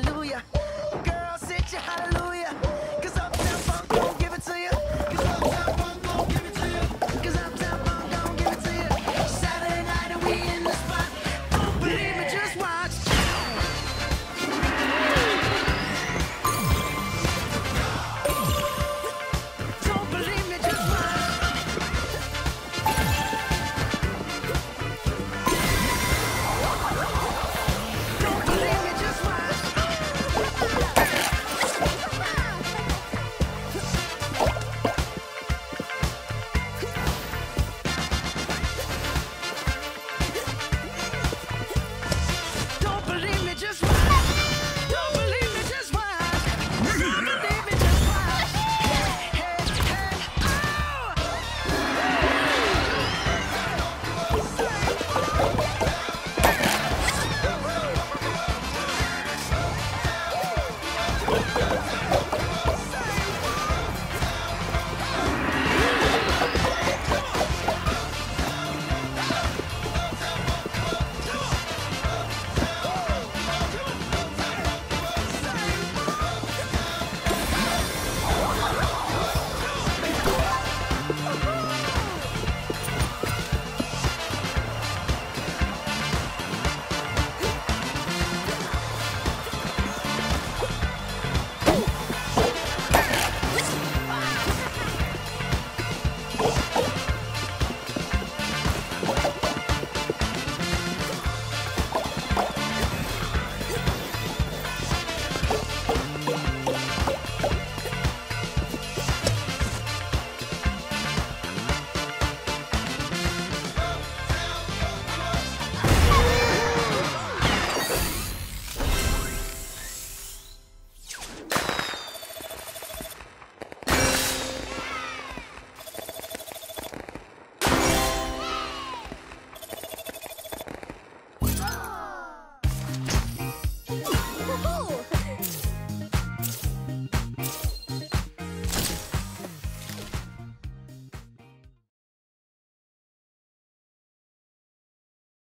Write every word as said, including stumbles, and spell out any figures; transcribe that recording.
hallelujah. Girl, sit your hallelujah. Cause Uptown Funk gon' give it to you. Cause Uptown Funk gon' give it to you. Cause Uptown Funk gon' give it to you. Saturday night and we in the spot. Don't believe me, just watch. Don't believe me, just watch. Don't believe me, just watch. Don't believe me, just watch. Don't believe me, just watch. Don't believe me, just watch. Hey, hey, hey, oh!